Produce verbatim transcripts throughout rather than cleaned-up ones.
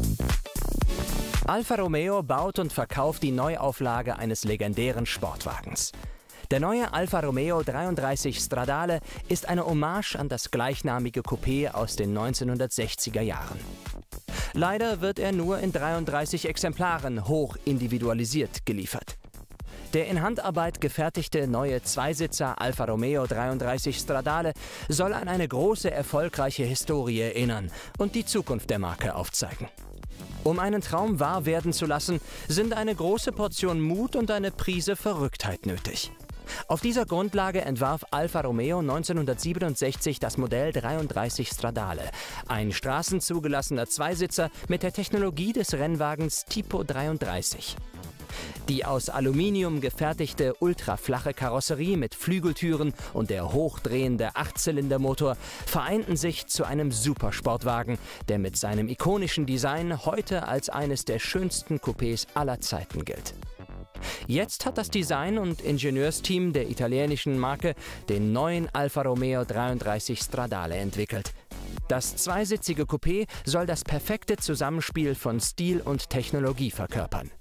Alfa Romeo baut und verkauft die Neuauflage eines legendären Sportwagens. Der neue Alfa Romeo dreiunddreißig Stradale ist eine Hommage an das gleichnamige Coupé aus den neunzehnhundertsechziger Jahren. Leider wird er nur in dreiunddreißig Exemplaren hoch individualisiert geliefert. Der in Handarbeit gefertigte neue Zweisitzer Alfa Romeo dreiunddreißig Stradale soll an eine große, erfolgreiche Historie erinnern und die Zukunft der Marke aufzeigen. Um einen Traum wahr werden zu lassen, sind eine große Portion Mut und eine Prise Verrücktheit nötig. Auf dieser Grundlage entwarf Alfa Romeo neunzehnhundertsiebenundsechzig das Modell dreiunddreißig Stradale, ein straßenzugelassener Zweisitzer mit der Technologie des Rennwagens Tipo dreiunddreißig. Die aus Aluminium gefertigte ultraflache Karosserie mit Flügeltüren und der hochdrehende Achtzylindermotor vereinten sich zu einem Supersportwagen, der mit seinem ikonischen Design heute als eines der schönsten Coupés aller Zeiten gilt. Jetzt hat das Design- und Ingenieursteam der italienischen Marke den neuen Alfa Romeo dreiunddreißig Stradale entwickelt. Das zweisitzige Coupé soll das perfekte Zusammenspiel von Stil und Technologie verkörpern.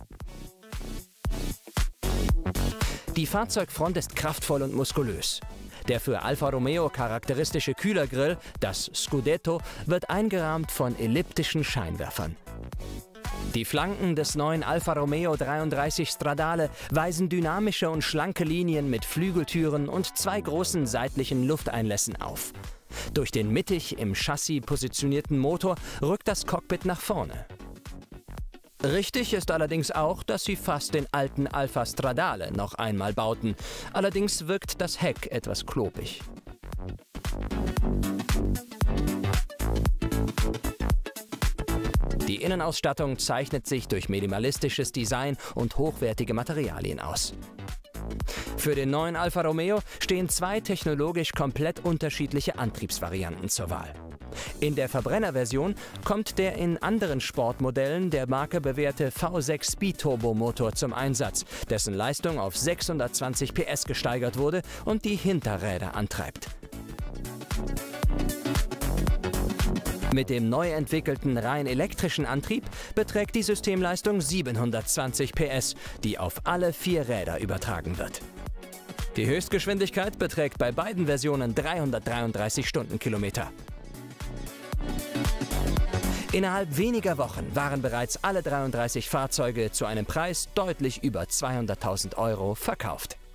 Die Fahrzeugfront ist kraftvoll und muskulös. Der für Alfa Romeo charakteristische Kühlergrill, das Scudetto, wird eingerahmt von elliptischen Scheinwerfern. Die Flanken des neuen Alfa Romeo dreiunddreißig Stradale weisen dynamische und schlanke Linien mit Flügeltüren und zwei großen seitlichen Lufteinlässen auf. Durch den mittig im Chassis positionierten Motor rückt das Cockpit nach vorne. Richtig ist allerdings auch, dass sie fast den alten Alfa Stradale noch einmal bauten. Allerdings wirkt das Heck etwas klobig. Die Innenausstattung zeichnet sich durch minimalistisches Design und hochwertige Materialien aus. Für den neuen Alfa Romeo stehen zwei technologisch komplett unterschiedliche Antriebsvarianten zur Wahl. In der Verbrennerversion kommt der in anderen Sportmodellen der Marke bewährte V sechs Speed-Turbo-Motor zum Einsatz, dessen Leistung auf sechshundertzwanzig P S gesteigert wurde und die Hinterräder antreibt. Mit dem neu entwickelten rein elektrischen Antrieb beträgt die Systemleistung siebenhundertzwanzig P S, die auf alle vier Räder übertragen wird. Die Höchstgeschwindigkeit beträgt bei beiden Versionen dreihundertdreiunddreißig Stundenkilometer. Innerhalb weniger Wochen waren bereits alle dreiunddreißig Fahrzeuge zu einem Preis deutlich über zweihunderttausend Euro verkauft.